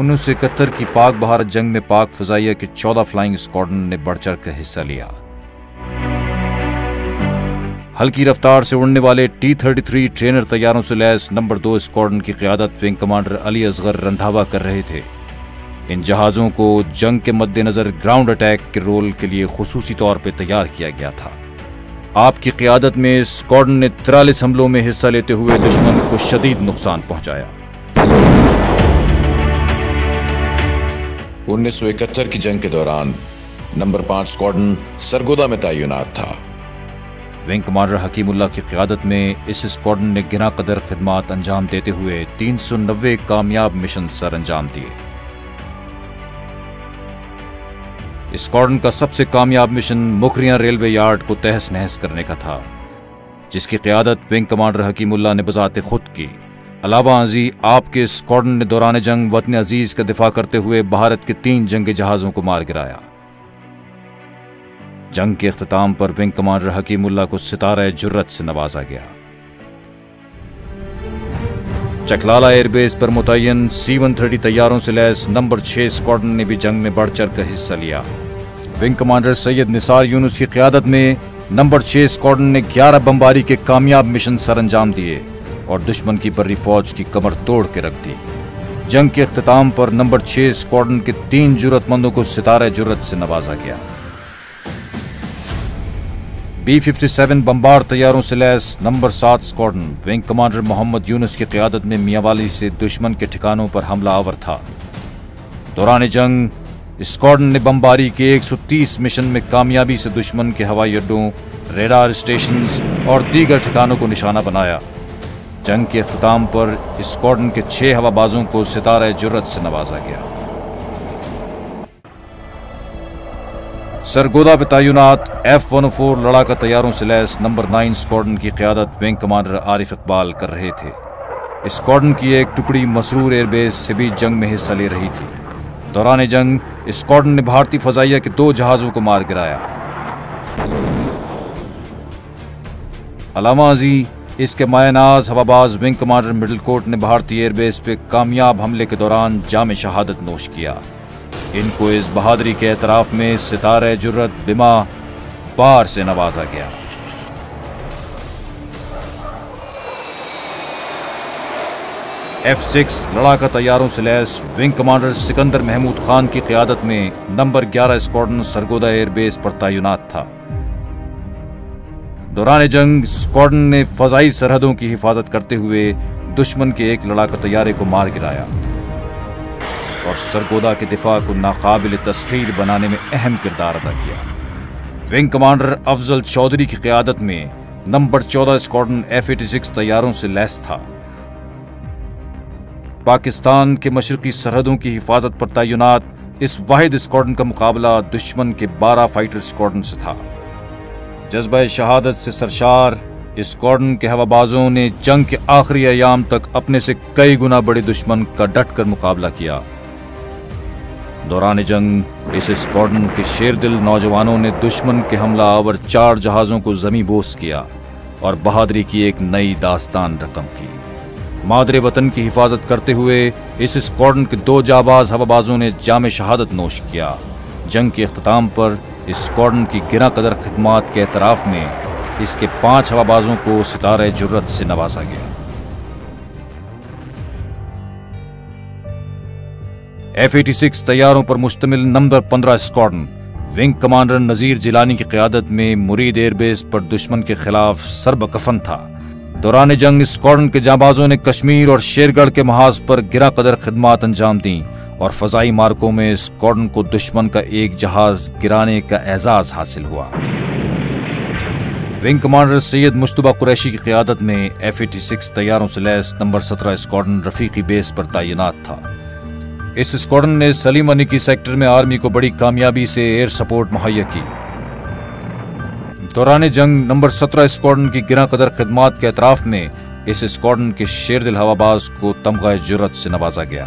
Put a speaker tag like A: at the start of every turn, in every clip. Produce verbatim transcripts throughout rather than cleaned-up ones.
A: उन्नीस सौ इकहत्तर की पाक भारत जंग में पाक फजाइया के चौदह फ्लाइंग स्क्वाड्रन ने बढ़ चढ़ कर हिस्सा लिया। हल्की रफ्तार से उड़ने वाले टी थर्टी थ्री ट्रेनर तैयारों से लैस नंबर दो स्क्वाड्रन की क़यादत विंग कमांडर अली असगर रंधावा कर रहे थे। इन जहाज़ों को जंग के मद्देनज़र ग्राउंड अटैक के रोल के लिए खुसूसी तौर पर तैयार किया गया था। आपकी क़यादत में स्क्वाड्रन ने तिरालीस हमलों में हिस्सा लेते हुए दुश्मन को शदीद नुकसान पहुंचाया।
B: उन्नीस सौ इकहत्तर की जंग के दौरान नंबर पांच स्क्वाड्रन सरगोदा में तैनात था।
A: विंग कमांडर हकीमुल्लाह की क़यादत में इस स्क्वाड्रन ने गिना कदर खिदमात अंजाम देते हुए तीन सौ नब्बे कामयाब मिशन सर अंजाम दिए। स्क्वाड्रन का सबसे कामयाब मिशन मुखरियां रेलवे यार्ड को तहस नहस करने का था, जिसकी क़यादत विंग कमांडर हकीमुल्लाह ने बजाते खुद की। अलावा अजी आपके स्क्वाड्रन ने दौरान जंग वतन अजीज का दिफा करते हुए भारत के तीन जंगी जहाज़ों को मार गिराया। जंग के इख्तिताम पर विंग कमांडर हकीमुल्लाह को सितारा जुर्रत से नवाजा गया। चकलाला एयरबेस पर मुतय्यन सी वन थर्टी तैयारों से लैस नंबर छह स्क्वाड्रन ने भी जंग में बढ़ चढ़ कर हिस्सा लिया। विंग कमांडर सैयद निसार यूनुस की क़यादत में नंबर छह स्क्वाड्रन ने ग्यारह बमबारी के कामयाब मिशन सर अंजाम दिए और दुश्मन की बर्री फौज की कमर तोड़ के रख दी। जंग के इख्तिताम पर नंबर छह स्क्वाड्रन के तीन जुर्रतमंदों को सितारा जुर्रत से नवाजा गया। बी फिफ्टी सेवन बम्बार तैयारों से लैस नंबर सात squadron wing commander Mohammad Younus की क़यादत में मियांवाली से दुश्मन के ठिकानों पर हमला आवर था। दौरान जंग स्क्वाड्रन ने बमबारी के एक सौ तीस मिशन में कामयाबी से दुश्मन के हवाई अड्डों, रेडार स्टेशन और दीगर ठिकानों को निशाना बनाया। जंग के इख्तिताम पर स्क्वाड्रन के छह हवाबाजों को सितारा जुर्रत से नवाजा गया। सरगोदा पे तैनात एफ वन ओ फोर लड़ाका तैयारों से लैस नंबर नाइन स्क्वाड्रन की क़यादत विंग कमांडर आरिफ इकबाल कर रहे थे। स्क्वाड्रन की एक टुकड़ी मसरूर एयरबेस से भी जंग में हिस्सा ले रही थी। दौरान जंग स्क्वाड्रन ने भारतीय फजाइया के दो जहाज़ों को मार गिराया। अलावा अजी इसके मायनाज हवाबाज विंग कमांडर मिडलकोट ने भारतीय एयरबेस पे कामयाब हमले के दौरान जाम शहादत नोश किया। इनको इस बहादुरी के एतराफ में सितारे जुर्रत बिमा बार से नवाजा गया। एफ सिक्स लड़ाका तैयारों से लैस विंग कमांडर सिकंदर महमूद खान की क़यादत में नंबर ग्यारह स्क्वाड्रन सरगोदा एयरबेस पर तैनात था। दौरान जंग स्क्वाड्रन ने फजाई सरहदों की हिफाजत करते हुए दुश्मन के एक लड़ाका तैयारे को मार गिराया और सरगोदा के दिफा को नाकाबिल तस्खीर बनाने में अहम किरदार अदा किया। विंग कमांडर अफजल चौधरी की क़यादत में नंबर चौदह स्क्वाड्रन एफ एटी सिक्स तैयारों से लैस था। पाकिस्तान के मशरकी सरहदों की हिफाजत पर तैनात इस वाहिद स्क्वाड्रन का मुकाबला दुश्मन के बारह फाइटर स्क्वाड्रन से था। जज्बा शहादत से सरशार स्क्वाड्रन के हवाबाजों ने जंग के आखिरी अयाम तक अपने से कई गुना बड़े दुश्मन का डट कर मुकाबला किया। दौरान जंग इस स्क्वाड्रन के शेरदिल नौजवानों ने दुश्मन के हमला आवर चार जहाज़ों को ज़मीं बोस किया और बहादुरी की एक नई दास्तान रकम की। मादरे वतन की हिफाजत करते हुए इस स्क्वाड्रन के दो जाबाज हवाबाजों ने जाम शहादत नोश किया। जंग के इख्तिताम पर इस स्क्वाड्रन की गिना कदर खिदमात के एतराफ़ में इसके पांच हवाबाजों को सितारे जुर्रत से नवाजा गया। एफ एटी सिक्स तैयारों पर मुश्तमिल नंबर पंद्रह squadron wing commander Nazir Jilani की क़यादत में मुरीद एयरबेस पर दुश्मन के खिलाफ सरबकफन था। दौरान जंग स्क्वाड्रन के जाबाजों ने कश्मीर और शेरगढ़ के महाज पर गिरा कदर खिदमात अंजाम दी और फजाई मार्कों में स्क्वाड्रन को दुश्मन का एक जहाज गिराने का एजाज हासिल हुआ। विंग कमांडर सैयद मुश्तबा कुरैशी की क़यादत में एफ एटी सिक्स तैयारों से लैस नंबर सत्रह स्क्वाड्रन रफीकी बेस पर तैनात था। इस स्क्वाड्रन ने सलीम अनिकी सेक्टर में आर्मी को बड़ी कामयाबी से एयर सपोर्ट मुहैया की। दौरान जंग नंबर सत्रह स्क्वाड्रन की गिरा कदर खिदमात के अतराफ में इस स्क्वाड्रन के शेरदिल हवाबाज को तमगा जुर्रत से नवाजा गया।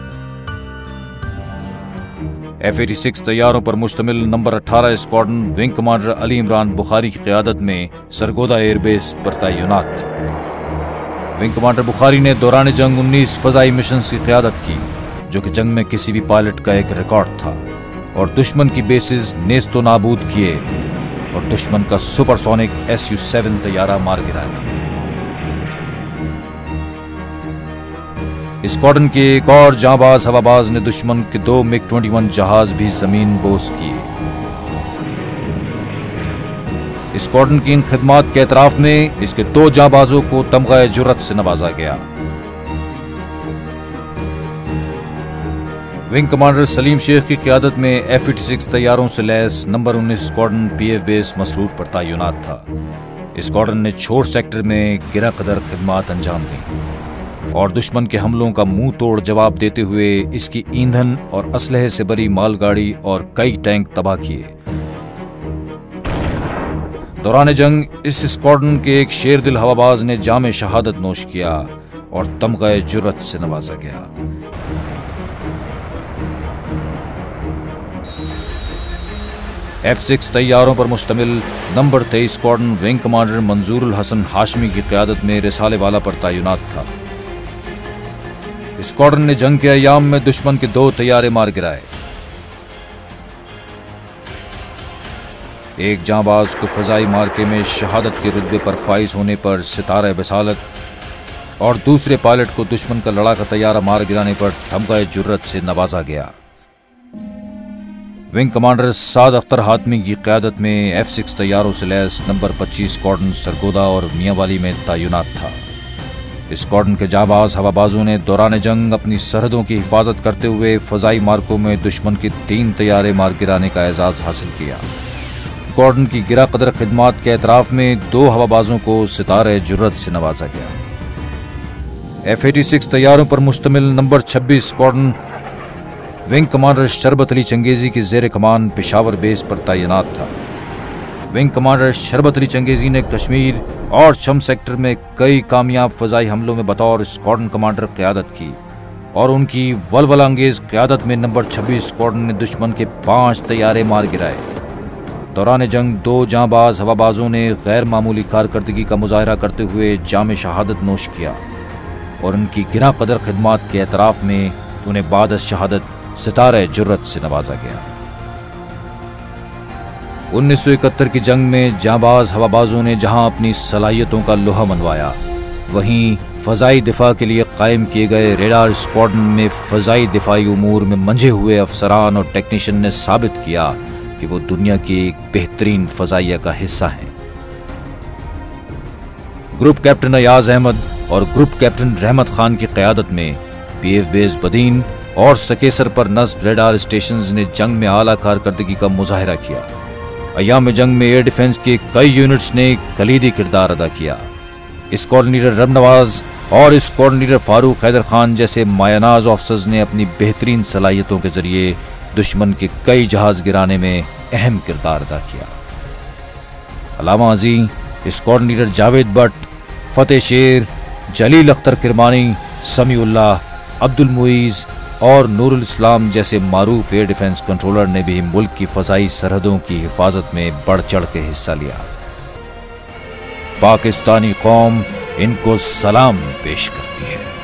A: एफ एटी सिक्स तैयारों पर मुश्तमिल नंबर अठारह squadron wing commander Ali Imran Bukhari की क़यादत में सरगोदा एयरबेस पर तैनात था। विंग कमांडर बुखारी ने दौरान जंग उन्नीस फजाई मिशन की क़यादत की। जो कि जंग में किसी भी पायलट का एक रिकॉर्ड था, और दुश्मन की बेसिस नेस्तो नाबूद किए और दुश्मन का सुपरसोनिक एस यू सेवन तैयारा मार गिराया। स्क्वाड्रन के एक और जांबाज हवाबाज ने दुश्मन के दो मिग ट्वेंटी वन जहाज भी जमीन बोस किए। स्क्वाड्रन की इन खिदमात के एतराफ में इसके दो जांबाजों को तमगा जुर्रत से नवाजा गया। विंग कमांडर सलीम शेख की क़यादत में एफ एटी सिक्स तैयारों से लैस नंबर उन्नीस स्क्वाड्रन पीएफ बेस मसरूर पर तैनात था। स्क्वाड्रन ने छोर सेक्टर में गिरा कदर खिदमात अंजाम दी और दुश्मन के हमलों का मुंह तोड़ जवाब देते हुए इसकी ईंधन और असलहे से भरी मालगाड़ी और कई टैंक तबाह किए। दौरान जंग इस स्क्वाड्रन के एक शेर दिल हवाबाज ने जामे शहादत नोश किया और तमगा जुर्रत से नवाजा गया। एफ सिक्स तैयारों पर मुश्तमिल नंबर तेईस squadron wing commander Manzoorul Hasan Hashmi की क़यादत में रिसाले वाला पर तैनात था। स्क्वाड्रन ने जंग के अयाम में दुश्मन के दो तैयारे मार गिराए। एक जांबाज को फजाई मार्के में शहादत के रुतबे पर फाइज होने पर सितारा बसालत और दूसरे पायलट को दुश्मन का लड़ाका तैयारा मार गिराने पर तमगा जुर्रत से नवाजा गया। विंग कमांडर साद अख्तर हातमी की क़यादत में एफ सिक्स तैयारों से लैस नंबर पच्चीस स्क्वाड्रन सरगोदा और मियांवाली में तैनात था। स्क्वाड्रन के जाबाज हवाबाजों ने दौरान जंग अपनी सरहदों की हिफाजत करते हुए फजाई मार्कों में दुश्मन के तीन तैयारे मार गिराने का एजाज हासिल किया। स्क्वाड्रन की गिरा कदर खिदमात के एतराफ में दो हवाबाजों को सितारे जुर्रत से नवाजा गया। एफ एटी सिक्स तैयारों पर मुश्तमिल नंबर छब्बीस स्क्वाड्रन विंग कमांडर शरबत अली चंगेजी की जेर कमान पेशावर बेस पर तैनात था। विंग कमांडर शरबत अली चंगेजी ने कश्मीर और शम सेक्टर में कई कामयाब फजाई हमलों में बतौर स्क्वाड्रन कमांडर क़यादत की और उनकी वलवला अंगेज क़यादत में नंबर छब्बीस स्क्वाड्रन ने दुश्मन के पांच तैयारे मार गिराए। दौरान जंग दो जांबाज हवाबाजों ने गैर मामूली कारकर्दगी का मुजाहरा करते हुए जामे शहादत नोश किया और उनकी गिरा कदर खिदमात के एतराफ में उन्हें बाद शहादत सितारे जुर्रत से नवाजा गया। उन्नीस सौ इकहत्तर की जंग में जांबाज हवाबाजों ने जहां अपनी सलाहियतों का लोहा मनवाया, वहीं फजाई दिफा के लिए कायम किए गए रेडार स्क्वाड्रन में फजाई दिफाई उमूर में मंझे हुए अफसरान और टेक्नीशियन ने साबित किया कि वो दुनिया की एक बेहतरीन फजाइया का हिस्सा हैं। ग्रुप कैप्टन अयाज अहमद और ग्रुप कैप्टन रहमत खान की क़यादत में पीएफ बेस बदीन और सकेसर पर नस्ब रेडार स्टेशंस ने जंग में आला कारकर्दगी का मुजाहरा किया। अयाम जंग में एयर डिफेंस के कई यूनिट्स ने कलीदी किरदार अदा किया। स्क्वाड्रन लीडर रब नवाज और स्क्वाड्रन लीडर फारूक हैदर खान जैसे मायनाज ऑफिसर्स ने अपनी बेहतरीन सलाहियतों के जरिए दुश्मन के कई जहाज गिराने में अहम किरदार अदा किया। अलावा अजी, स्क्वाड्रन लीडर जावेद भट्ट, फतेह शेर, जलील अख्तर किरमानी, समीउल्लाह, अब्दुल मुईज और नूरुल इस्लाम जैसे मारूफ एयर डिफेंस कंट्रोलर ने भी मुल्क की फजाई सरहदों की हिफाजत में बढ़ चढ़ के हिस्सा लिया। पाकिस्तानी कौम इनको सलाम पेश करती है।